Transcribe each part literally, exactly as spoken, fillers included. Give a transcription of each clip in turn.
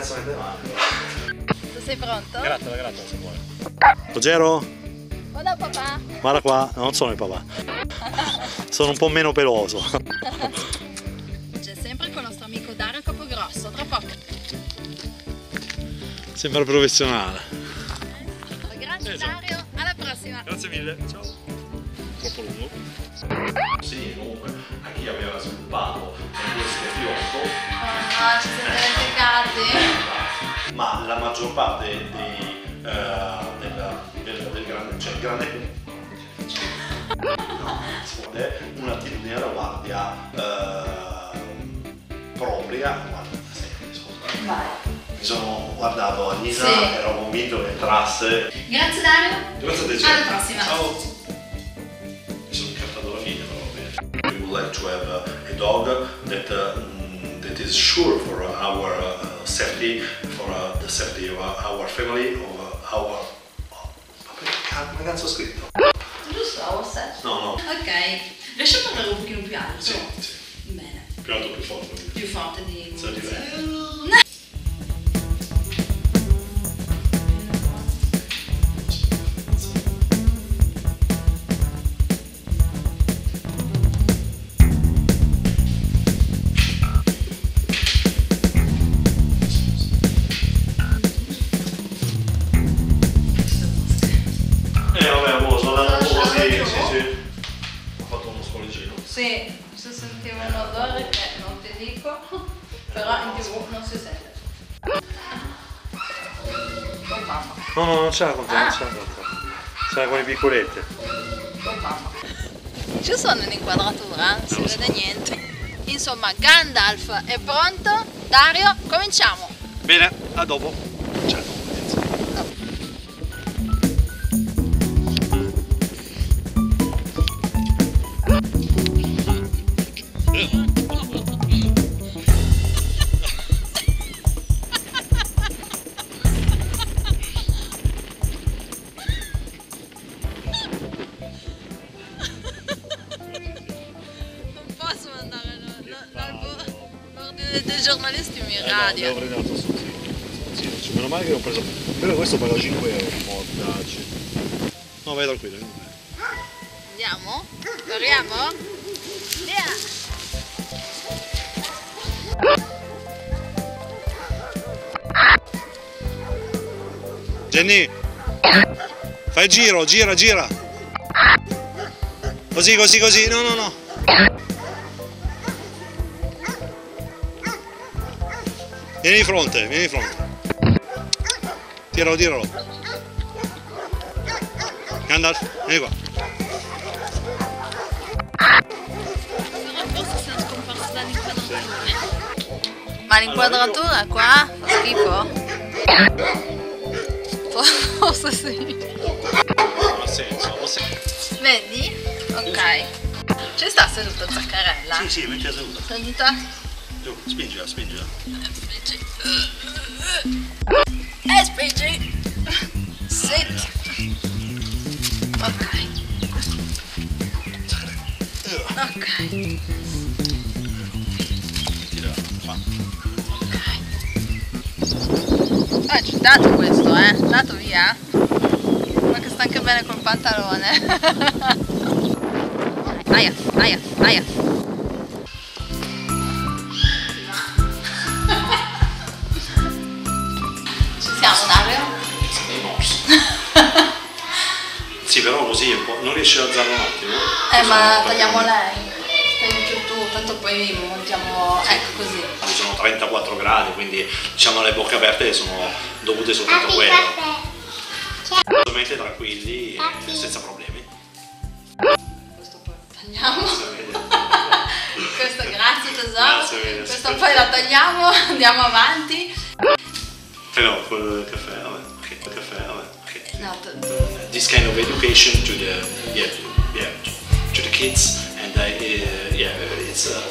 cazzo mette male. Tu sei pronto? Grattala, grattala se vuoi. Ruggero? Guarda papà. Guarda qua, non sono il papà. Sono un po' meno peloso. C'è sempre con il nostro amico Dario Capogrosso, tra poco. Sembra professionale. Grazie Dario, alla prossima. Grazie mille, ciao. Troppo lungo. Sì, comunque, a chi aveva sviluppato questo fiocco. Oh no, ci siete dimenticati. Ma la maggior parte dei, uh, del, del, del grande, cioè il grande no, è un'attitudine alla guardia uh, propria. Guarda, sì, scusa. Vai. Mi sono guardato a Nisa, Sì. ero convinto che entrasse. Grazie Dario. Grazie a te. Alla prossima. Ciao. Mi sono incartato alla fine però. We would like to have uh, a dog that uh, that is sure for our uh, safety, for uh, the safety of uh, our family, of uh, our... Oh, come cazzo ho scritto? Giusto, our set. No, no. Ok, riesci a parlare un pochino più alto? Sì, sì. Bene. Più alto, più forte. Più forte di... Sì, di Sì, si sentiva un odore che non ti dico, però in tv non si sente. Oh mamma, No, no, non c'è la conta, Ah. non c'è la conta. C'è con le piccolette. oh mamma. Ci sono in inquadratura, non si vede niente. Insomma, Gandalf è pronto. Dario, cominciamo. Bene, a dopo. Ciao. Non posso mandare l'ordine dei giornalisti mi radia. Devo prendere l'altro sto zio. Zio, meno male che ho preso. Però questo paga cinque euro. Mortacci. No, vai tranquillo. Andiamo? Corriamo? Via! Jenny, fai il giro, gira, gira. Così, così, così. No, no, no. Vieni di fronte, vieni di fronte. Tiralo, tiralo. Gandalf, vieni qua. Forse siamo scomparsi dall'inquadratura. Ma l'inquadratura qua? Schifo? Forse sì. Non ha senso, non ha senso. Vedi? Ok. Ci sta seduta Zaccarella? Sì, sì, metti la seduta. Seduta? Giù, spingila, spingila. Spingi. E spingi. Sit. Ok. Ok. Tira, fa. Ah, ci è dato questo, eh? Dato via? Ma che sta anche bene col pantalone. Aia, aia, aia. Ci siamo, Dario? Sì, però così è un po'. Non riesci ad alzare un attimo? Eh, ma tagliamo lei. Tagli più tu, tanto poi montiamo. Ecco così. Ci sono trentaquattro gradi, quindi diciamo le bocche aperte sono dovute soltanto a quello. Assolutamente tranquilli e senza problemi. Questo poi lo tagliamo. Sapete? Questo grazie tesoro. Grazie mille. Questo poi lo tagliamo, andiamo avanti. Eh no, col caffè, vabbè. Ok, il caffè, vabbè. Ok. No, t- This kind of education to the yeah, to, yeah, to, to the kids and I, uh, yeah, it's uh,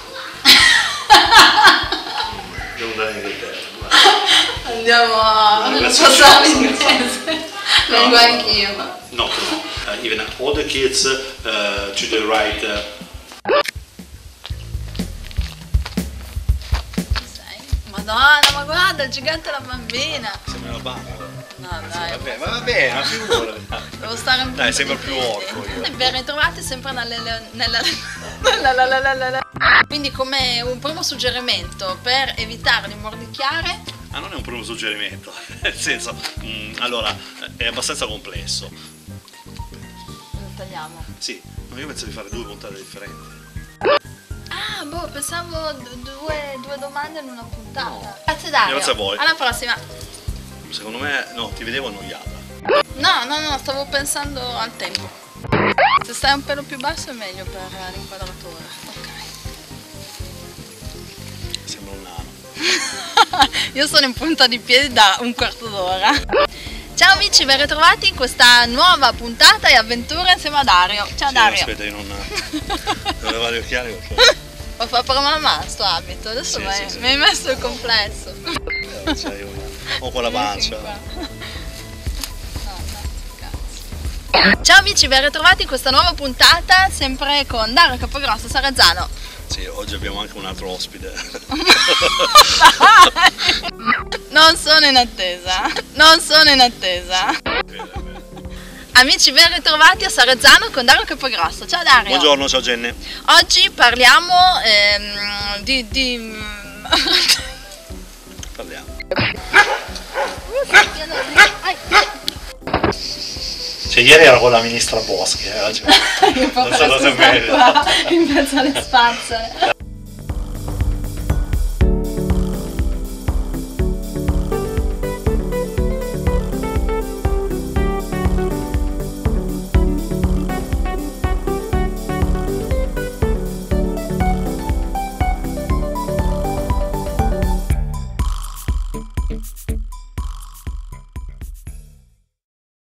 devo andare in Inghilterra. andiamo a No, grazie. passare l'inglese. Vengo No. anch'io. Ma... No, no. Uh, even all the kids uh, to the right. Uh, Ci sei? Ma Madonna, ma guarda, il gigante e la bambina. Sembra una bambola. No, dai. Vabbè, ma va bene, ma figura. Devo stare un po'. Dai, sembra più orco io. E ben ritrovati sempre nella, nella, nella, nella, nella. Quindi come un primo suggerimento per evitare di mordicchiare. Ah, non è un primo suggerimento, nel senso, mh, allora, è abbastanza complesso. Lo tagliamo. Sì, ma io penso di fare due puntate differenti. Ah, boh, pensavo d- due, due domande in una puntata. No. Grazie Dario. Grazie a voi. Alla prossima. Secondo me, no, ti vedevo annoiata. No, no, no, stavo pensando al tempo. Se stai un pelo più basso è meglio per l'inquadratura. Ok. Sembra un nano. Io sono in punta di piedi da un quarto d'ora. Ciao amici, ben ritrovati in questa nuova puntata e avventura insieme a Dario. Ciao Sì, Dario. aspetta, io non devo levare gli occhiali perché Ho fatto per mamma sto abito, adesso Sì, mi sì, sì. mi hai messo il complesso. eh, cioè, io ho quella pancia. No, no, cazzo. Ciao amici, ben ritrovati in questa nuova puntata, sempre con Dario Capogrosso Sarrazzano. Sì, oggi abbiamo anche un altro ospite. Non sono in attesa, non sono in attesa. Bene, bene. Amici, ben ritrovati a Sarrazzano con Dario Capogrosso. Ciao Dario. Buongiorno, ciao Jenny. Oggi parliamo ehm, di... di... Parliamo. Ai. Cioè, ieri ero con la ministra Boschi, eh, oggi Io non so cosa è meglio. qua in mezzo alle spazzole. Eh,